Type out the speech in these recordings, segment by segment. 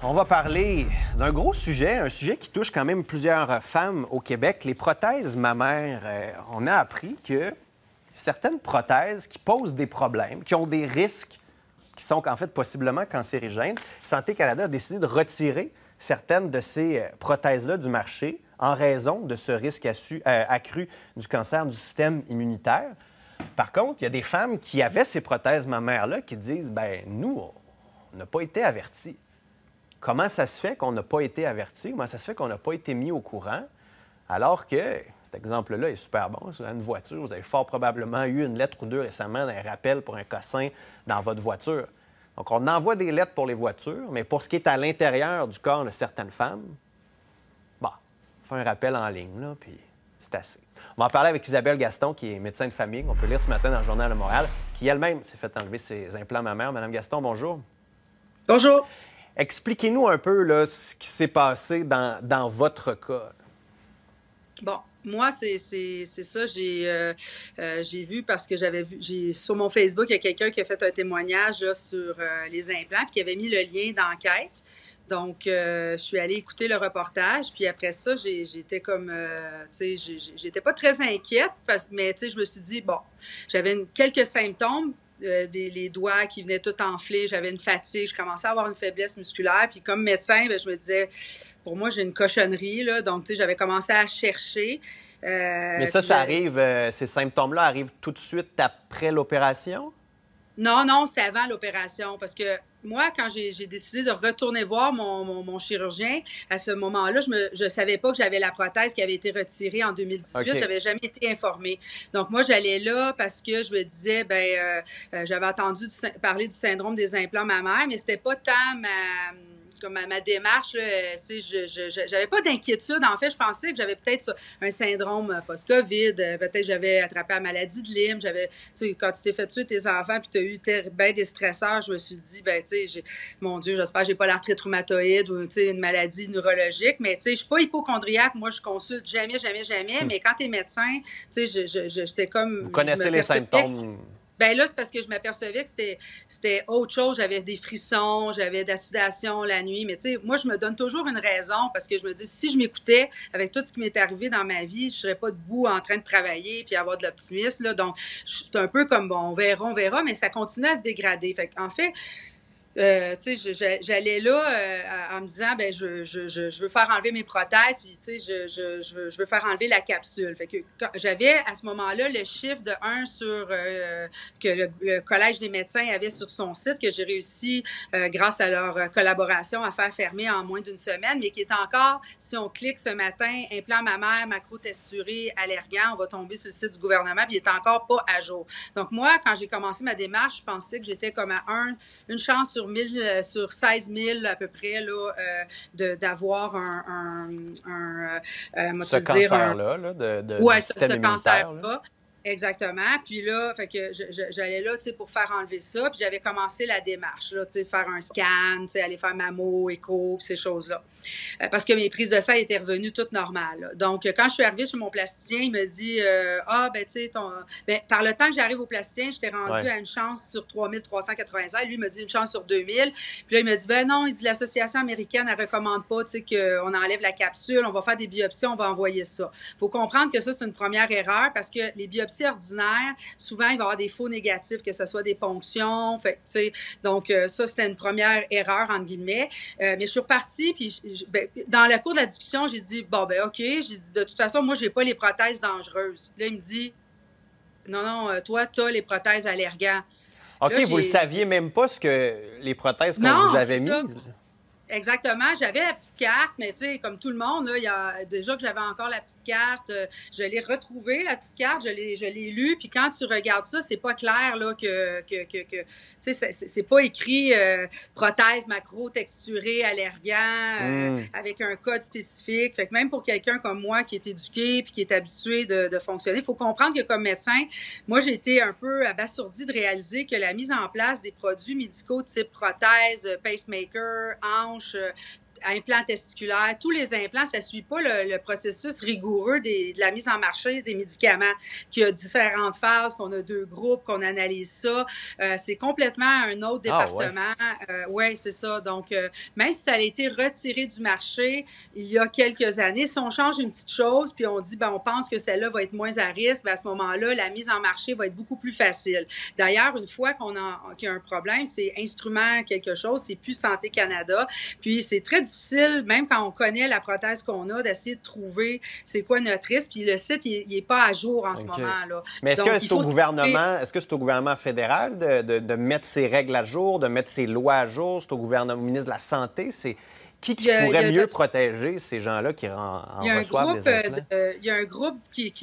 On va parler d'un gros sujet, un sujet qui touche quand même plusieurs femmes au Québec, les prothèses mammaires. On a appris que certaines prothèses qui posent des problèmes, qui ont des risques, qui sont en fait possiblement cancérigènes, Santé Canada a décidé de retirer certaines de ces prothèses-là du marché en raison de ce risque accru du cancer du système immunitaire. Par contre, il y a des femmes qui avaient ces prothèses mammaires-là qui disent « Bien, nous, on n'a pas été avertis. » Comment ça se fait qu'on n'a pas été averti? Comment ça se fait qu'on n'a pas été mis au courant? Alors que cet exemple-là est super bon. Sur une voiture, vous avez fort probablement eu une lettre ou deux récemment d'un rappel pour un cossin dans votre voiture. Donc, on envoie des lettres pour les voitures, mais pour ce qui est à l'intérieur du corps de certaines femmes, bon, on fait un rappel en ligne, là, puis c'est assez. On va en parler avec Isabelle Gaston, qui est médecin de famille, qu'on peut lire ce matin dans le Journal de Montréal, qui elle-même s'est fait enlever ses implants mammaires. Madame Gaston, bonjour. Bonjour. Expliquez-nous un peu là, ce qui s'est passé dans votre cas. Bon, moi, c'est ça. J'ai vu parce que j'avais vu, sur mon Facebook, il y a quelqu'un qui a fait un témoignage là, sur les implants puis qui avait mis le lien d'enquête. Donc, je suis allée écouter le reportage. Puis après ça, j'étais comme, tu sais, j'étais pas très inquiète, mais tu sais, je me suis dit, bon, j'avais quelques symptômes. Les doigts qui venaient tout enfler, j'avais une fatigue, je commençais à avoir une faiblesse musculaire. Puis comme médecin, bien, je me disais, pour moi, j'ai une cochonnerie, là. Donc, tu sais, j'avais commencé à chercher. Mais ça arrive, ces symptômes-là arrivent tout de suite après l'opération? Non, c'est avant l'opération. Parce que moi, quand j'ai décidé de retourner voir mon chirurgien, à ce moment-là, je savais pas que j'avais la prothèse qui avait été retirée en 2018. Okay. J'avais jamais été informée. Donc, moi, j'allais là parce que je me disais, j'avais entendu parler du syndrome des implants mammaires, mais c'était pas tant ma démarche, j'avais pas d'inquiétude. En fait, je pensais que j'avais peut-être un syndrome post-COVID, peut-être j'avais attrapé la maladie de Lyme, quand tu t'es fait tuer tes enfants puis tu as eu bien des stresseurs, je me suis dit, mon Dieu, j'espère que j'ai pas l'arthrite rhumatoïde ou une maladie neurologique, mais je suis pas hypochondriaque, moi je consulte jamais, mais quand tu es médecin, j'étais comme... Vous connaissez les symptômes? Ben là, c'est parce que je m'apercevais que c'était autre chose. J'avais des frissons, j'avais de la sudation la nuit. Mais tu sais, moi, je me donne toujours une raison parce que je me dis, si je m'écoutais avec tout ce qui m'est arrivé dans ma vie, je serais pas debout en train de travailler puis avoir de l'optimisme, là. Donc, c'est un peu comme, bon, on verra, mais ça continue à se dégrader. Fait en fait, tu sais, j'allais là en me disant, je veux faire enlever mes prothèses, puis tu sais, je veux faire enlever la capsule. Fait que j'avais à ce moment-là le chiffre de 1 sur que le Collège des médecins avait sur son site, que j'ai réussi, grâce à leur collaboration, à faire fermer en moins d'une semaine, mais qui est encore, si on clique ce matin, implant mammaire, macrotexturé, allergan, on va tomber sur le site du gouvernement, puis il est encore pas à jour. Donc moi, quand j'ai commencé ma démarche, je pensais que j'étais comme à une chance sur 16 000 à peu près là, d'avoir ce cancer-là, du système immunitaire. Là. Exactement. Puis là, fait que j'allais là, tu sais, pour faire enlever ça. Puis j'avais commencé la démarche, là, tu sais, faire un scan, tu sais, aller faire mammo, écho, ces choses-là. Parce que mes prises de sang étaient revenues toutes normales. Là. Donc, quand je suis arrivée chez mon plasticien, il me dit, tu sais, par le temps que j'arrive au plasticien, j'étais rendue à une chance sur 3396. Lui, il me dit une chance sur 2000. Puis là, il me dit, non, il dit, l'association américaine, elle recommande pas, tu sais, qu'on enlève la capsule, on va faire des biopsies, on va envoyer ça. Faut comprendre que ça, c'est une première erreur parce que les biopsies ordinaires, souvent, il va y avoir des faux négatifs, que ce soit des ponctions. Fait, donc, ça, c'était une première erreur, entre guillemets. Mais je suis repartie, puis dans le cours de la discussion, j'ai dit, OK. J'ai dit, de toute façon, moi, j'ai pas les prothèses dangereuses. Là, il me dit, non, toi, tu as les prothèses allergans. OK, là, vous ne saviez même pas les prothèses qu'on vous avait mises? Exactement. J'avais la petite carte, mais tu sais, comme tout le monde, là, il y a déjà que j'avais encore la petite carte. Je l'ai retrouvée, la petite carte, je l'ai lue. Puis quand tu regardes ça, c'est pas clair là que tu sais, c'est pas écrit prothèse macro-texturée, allergan, avec un code spécifique. Fait que même pour quelqu'un comme moi qui est éduqué puis qui est habitué de fonctionner, il faut comprendre que comme médecin, moi j'ai été un peu abasourdie de réaliser que la mise en place des produits médicaux type prothèse, pacemaker, hanche, implants testiculaires, tous les implants, ça ne suit pas le processus rigoureux de la mise en marché des médicaments, qui a différentes phases, qu'on a 2 groupes, qu'on analyse ça. C'est complètement un autre département. Oui, c'est ça. Donc, même si ça a été retiré du marché il y a quelques années, si on change une petite chose, puis on dit, on pense que celle-là va être moins à risque, à ce moment-là, la mise en marché va être beaucoup plus facile. D'ailleurs, une fois qu'il y a un problème, c'est instrument quelque chose, c'est plus Santé Canada. Puis c'est très difficile, même quand on connaît la prothèse qu'on a, d'essayer de trouver c'est quoi notre risque. Puis le site, il n'est pas à jour en ce moment. Là. Mais est-ce que c'est au gouvernement fédéral de mettre ses règles à jour, de mettre ses lois à jour? C'est au gouvernement, au ministre de la Santé? C'est qui pourrait mieux protéger ces gens-là qui reçoivent des implants? Il y a un groupe qui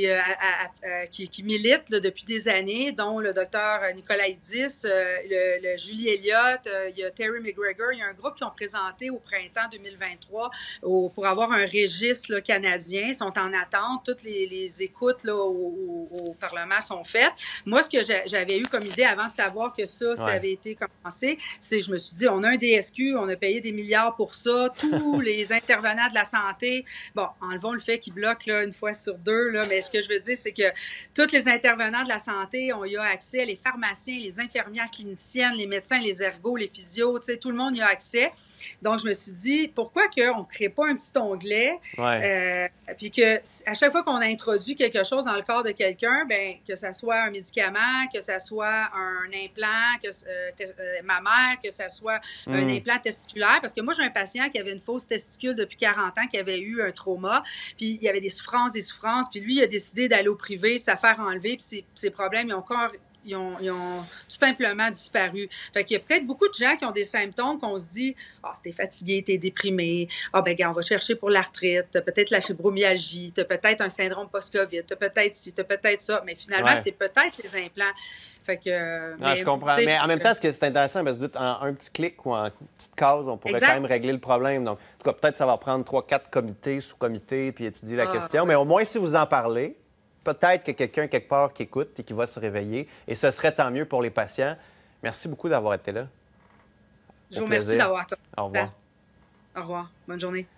milite là, depuis des années, dont le docteur Nicolas Idis, le Julie Elliott, il y a Terry McGregor. Il y a un groupe qui ont présenté au printemps 2023 pour avoir un registre là, canadien. Ils sont en attente. Toutes les écoutes là, au Parlement sont faites. Moi, ce que j'avais eu comme idée avant de savoir que ça avait été commencé, c'est je me suis dit, on a un DSQ, on a payé des milliards pour ça, tous les intervenants de la santé, enlevons le fait qu'ils bloquent là, une fois sur 2, là, mais ce que je veux dire, c'est que tous les intervenants de la santé, on y a accès, les pharmaciens, les infirmières cliniciennes, les médecins, les ergos, les physios, tout le monde y a accès. Donc, je me suis dit, pourquoi qu'on ne crée pas un petit onglet, puis qu'à chaque fois qu'on introduit quelque chose dans le corps de quelqu'un, que ça soit un médicament, que ça soit un implant mammaire, que ça soit un implant testiculaire, parce que moi, j'ai un patient qui avait une fausse testicule depuis 40 ans, qui avait eu un trauma, puis il y avait des souffrances, puis lui, il a décidé d'aller au privé, se faire enlever, puis ses problèmes, ils ont tout simplement disparu. Fait qu'il y a peut-être beaucoup de gens qui ont des symptômes qu'on se dit « Ah, t'es fatigué, t'es déprimé. Ah, on va chercher pour l'arthrite. T'as peut-être la fibromyalgie. T'as peut-être un syndrome post-COVID. T'as peut-être ci, t'as peut-être ça. » Mais finalement, c'est peut-être les implants. Fait que, je comprends. Mais en même temps, ce que c'est intéressant, parce que en un petit clic ou en une petite case, on pourrait quand même régler le problème. Donc, en tout cas, peut-être ça va prendre 3-4 comités, sous-comités, puis étudier la question. Mais au moins, si vous en parlez, peut-être que quelqu'un, quelque part, qui écoute et qui va se réveiller. Et ce serait tant mieux pour les patients. Merci beaucoup d'avoir été là. Je vous remercie d'avoir été là. Au revoir. Au revoir. Bonne journée.